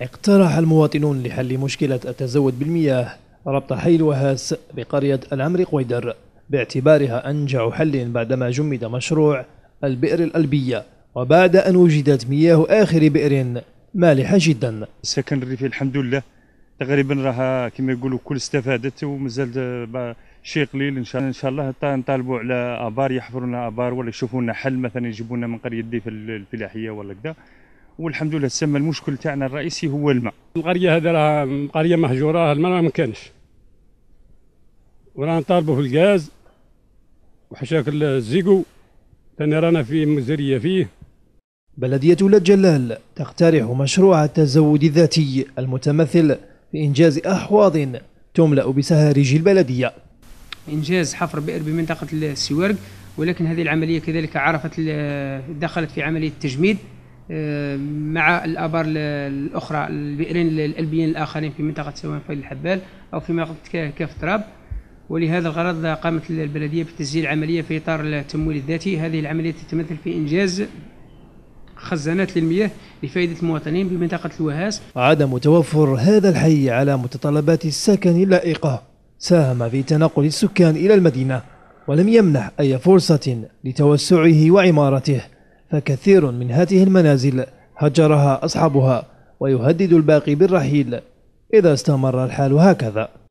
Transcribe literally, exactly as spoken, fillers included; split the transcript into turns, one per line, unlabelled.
اقترح المواطنون لحل مشكلة التزود بالمياه ربط حي الوهاس بقرية العمري قويدر باعتبارها أنجع حل بعدما جمد مشروع البئر الألبية وبعد أن وجدت مياه آخر بئر مالحة جدا.
السكن الريفي الحمد لله تقريبا راه كما يقولوا كل استفادت ومازال شيء قليل. ان شاء, إن شاء الله نطالبوا على ابار يحفروا لنا ابار ولا يشوفوا لنا حل مثلا يجيبوا لنا من قريه ديف الفلاحيه ولا كذا. والحمد لله تسمى المشكل تاعنا الرئيسي هو الماء.
القريه هذا راه قريه مهجوره، الماء ما كانش، ورانا نطالبوا في الغاز وحشاكل الزيكو ثاني رانا في مزريه فيه.
بلدية ولاد جلال تقترح مشروع التزود الذاتي المتمثل في إنجاز أحواض تملأ بسهارج البلدية.
إنجاز حفر بئر بمنطقة السوارق، ولكن هذه العملية كذلك عرفت دخلت في عملية تجميد مع الآبار الأخرى، البئرين الألبيين الآخرين في منطقة سواء فيل الحبال أو في منطقة كاف تراب. ولهذا الغرض قامت البلدية بتسجيل عملية في إطار التمويل الذاتي. هذه العملية تتمثل في إنجاز خزانات للمياه لفائدة المواطنين بمنطقة الوهاس.
عدم توفر هذا الحي على متطلبات السكن اللائقة ساهم في تنقل السكان إلى المدينة ولم يمنح أي فرصة لتوسعه وعمارته، فكثير من هذه المنازل هجرها أصحابها ويهدد الباقي بالرحيل إذا استمر الحال هكذا.